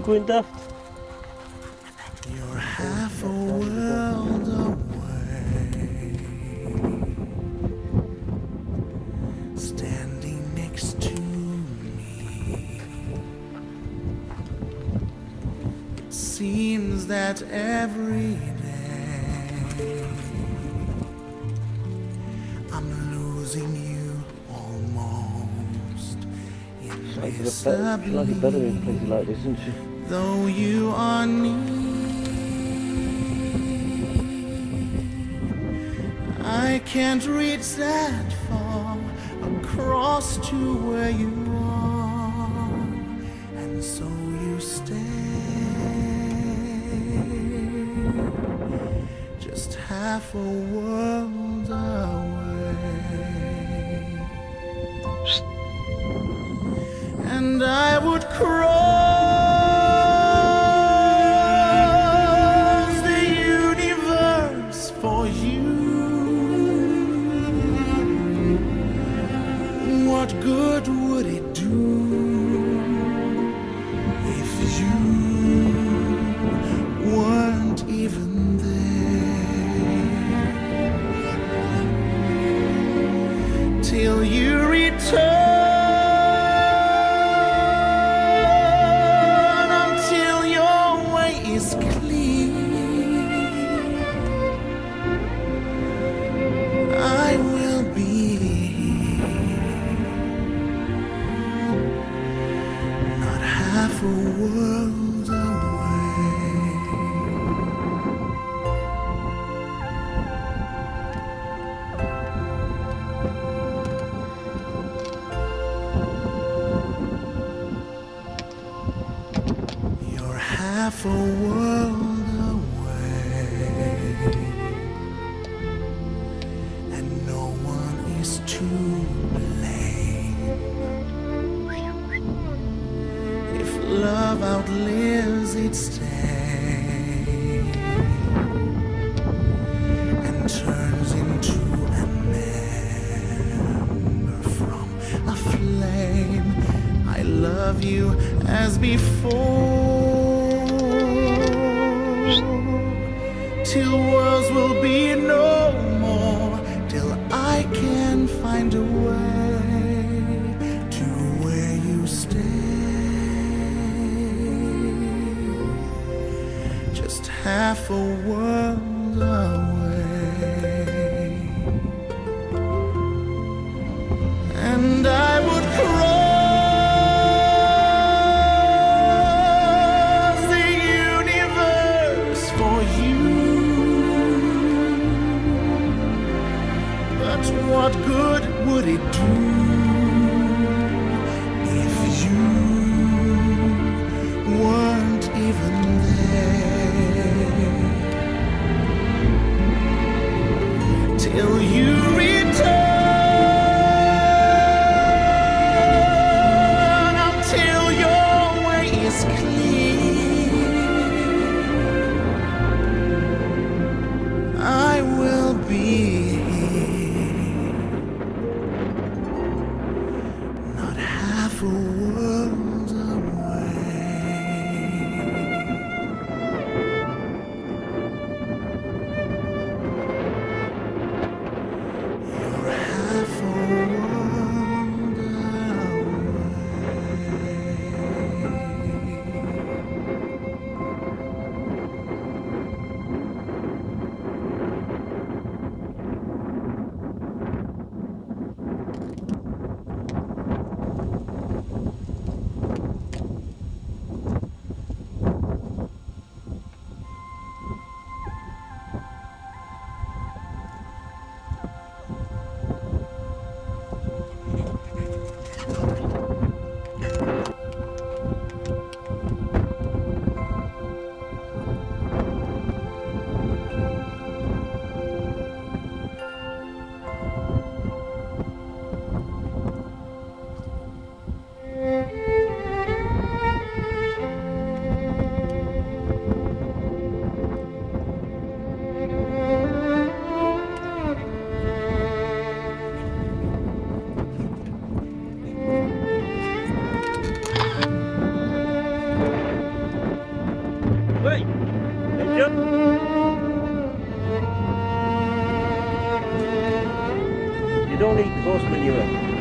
going daft. You're half a world away, standing next to me. It seems that every day I'm losing you almost She's like better in places like this, isn't she? Though you are near, I can't reach that far across to where you are, and so you stay just half a world away, and I would cry. What good would it do if you weren't even there? Till you return, until your way is clear, I will be half a world away. You're half a world away, and no one is to blame. Love outlives its day and turns into an ember from a flame. I love you as before, till worlds will be no more, till I can find a way to where you stay. Just half a world away, and I would cross the universe for you. But what good would it do if you weren't even there? Till you return, until your way is clear, I will be here You don't eat horse manure.